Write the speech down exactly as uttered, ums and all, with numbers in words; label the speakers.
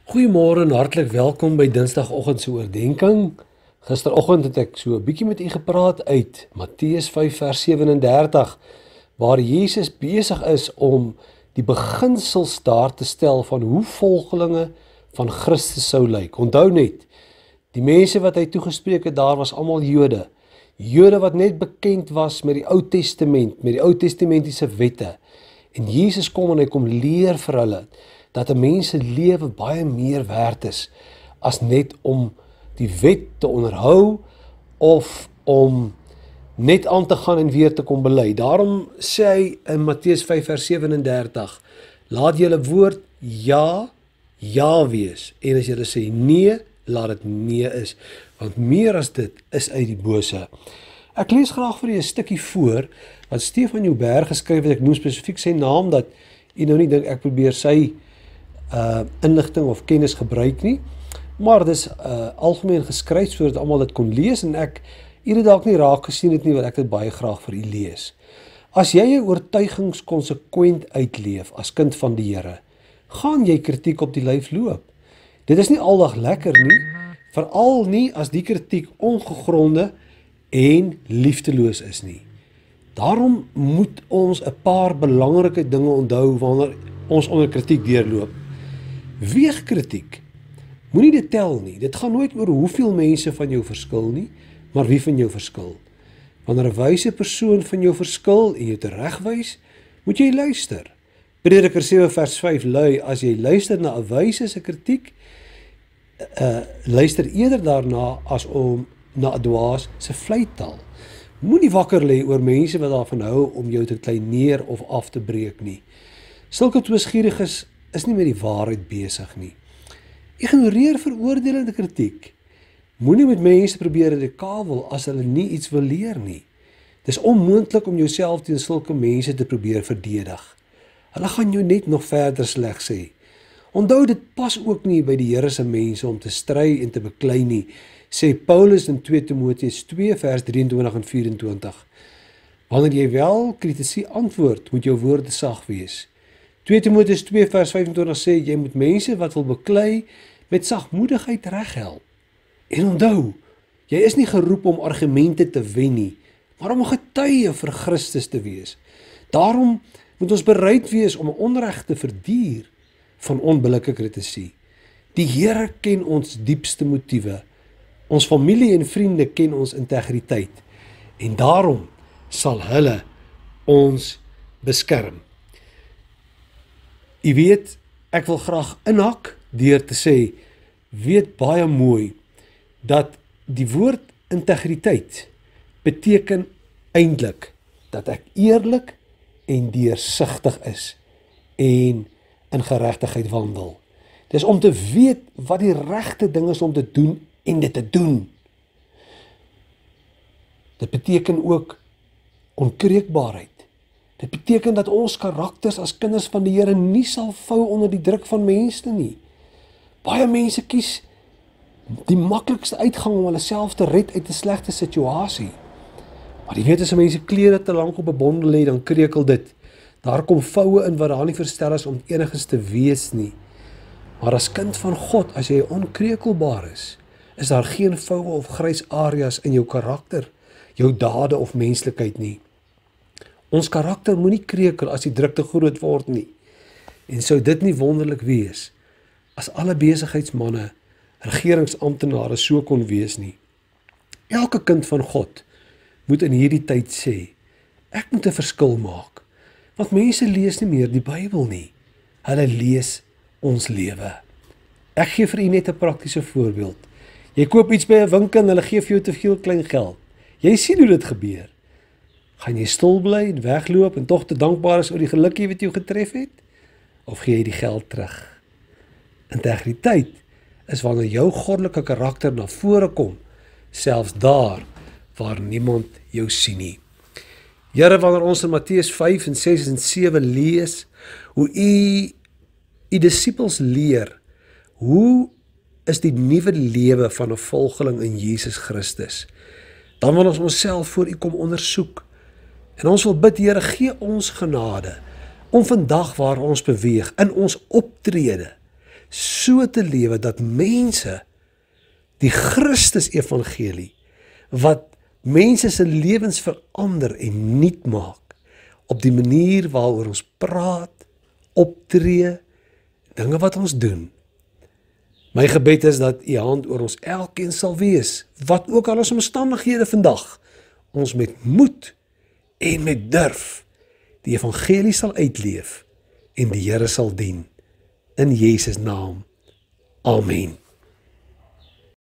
Speaker 1: Goeiemôre en hartlik welkom by Dinsdagoggend se oordeenking. Gisteroggend het ek so 'n bietjie met u gepraat uit Matteus vyf vers vyf ses drie, waar Jesus besig is om die beginsels daar te stel van hoe volgelinge van Christus sou lyk. Onthou net, die mense wat hy toegespreek het daar was almal Jode. Jode wat net bekend was met die Ou Testament, met die Ou Testamentiese wette. En Jesus kom en hy kom leer vir hulle dat 'n mens se lewe baie meer werd is as net om die wet te onderhou of om net aan te gaan en weer te kom bely. Daarom sê hy in Matteus vyf vers vyf drie, laat julle woord ja, ja wees. En as julle sê nee, laat dit nee is. Want meer as dit is uit die bose. Ek lees graag vir u 'n stukkie voor, wat Stefan Joubert geskryf het. Ek noem spesifiek sy naam, dat u nou nie dink ek probeer sy uh, inligting of kennis gebruik nie. Maar dit is uh, algemeen geskryf, sodat almal dit kon lees, en ek u het dalk nie raak gesien het nie, wat ek dit baie graag vir u lees. As jy jou oortuigings konsekwent uitleef as kind van die Here, gaan jy kritiek op die lyf loop. Dit is nie aldag lekker nie, veral nie as die kritiek ongegronde en liefdeloos is nie. Daarom moet ons 'n paar belangrike dinge onthou wanneer ons onder kritiek deurloop. Weeg kritiek. Moenie dit tel nie. Dit gaan nooit oor hoeveel mense van jou verskil nie, maar wie van jou verskil. Wanneer 'n wyse persoon van jou verskil en jou teregwys, moet jy luister. Prediker sewe vers vyf lui, as jy luister na 'n wyse se kritiek, uh, luister eerder daarna as om na 'n dwaas se vleitaal. Moenie wakker lê oor mense wat daarvan hou om jou te kleineer of af te breek nie. Sulke twisgieriges is nie met die waarheid besig nie. Ignoreer veroordelende kritiek. Moenie met mense probeer redekabel as hulle nie iets wil leer nie. Dis onmoontlik om jouself teen sulke mense te probeer verdedig. Hulle gaan jou net nog verder sleg sê. Onthou, dit pas ook nie by die Here se mense om te stry en te beklei nie, sê Paulus in twee Timoteus twee vers drieëntwintig en vyf-en-twintig. Wanneer jy wel kritisie antwoord, moet jou woorde sag wees. twee Timoteus twee vers vyf-en-twintig sê, jy moet mense wat wil beklei met sagmoedigheid reghelp. En onthou, jy is nie geroep om argumente te wen nie, maar om getuie vir Christus te wees. Daarom moet ons bereid wees om onreg te verduur van onbillike kritisie. Die Here ken ons diepste motiewe. Ons familie en vriende ken ons integriteit. En daarom sal hulle ons beskerm. U weet, ek wil graag inhak deur te sê, weet baie mooi, dat die woord integriteit beteken eintlik dat ek eerlik en deursigtig is en in geregtigheid wandel. Dis om te weet wat die regte ding is om te doen en dit te doen. Dit beteken ook onkreukbaarheid. Dit beteken dat ons karakters as kinders van die Here nie sal vou onder die druk van mense nie. Baie mense kies die maklikste uitgang om hulle self te red uit 'n slegte situasie. Maar jy weet, as mense klere te lank op 'n bondel lê, dan kreukel dit. Daar kom voue in wat daar nie verstel is om eniges te wees nie. Maar as kind van God, as jy onkreukelbaar is, is daar geen voue of grys areas in jou karakter, jou dade of menslikheid nie. Ons karakter moenie kreukel as die druk te groot word nie. En sou dit nie wonderlik wees as alle besigheidsmanne, regeringsamptenare so kon wees nie. Elke kind van God moet in hierdie tyd sê, ek moet 'n verskil maak, want mense lees nie meer die Bybel nie, hulle lees ons lewe. Ek gee vir u net 'n praktiese voorbeeld. Jy koop iets by 'n winkel en hulle gee vir jou te veel klein geld. Jy sien hoe dit gebeur. Gaan jy stil bly en wegloop en tog te dankbaar is oor die gelukkie wat jou getref het? Of gee jy die geld terug? Integriteit is wanneer jou goddelike karakter na vore kom, selfs daar waar niemand jou sien nie. Here, wanneer ons in Matteus vyf en ses en sewe lees, hoe u u disippels leer, hoe is die nuwe lewe van 'n volgeling in Jesus Christus, dan wil ons onsself voor u kom ondersoek. En ons wil bid, Here, gee ons genade om vandag waar ons beweeg, in ons optrede, so te lewe dat mense die Christus evangelie, wat mense se lewens verander en nuut maak, op die manier waaroor ons praat, optree, dinge wat ons doen. My gebed is dat U hand oor ons elkeen sal wees, wat ook al ons omstandighede vandag, ons met moed en met durf die evangelie sal uitleef en die Here sal dien. In Jesus naam. Amen.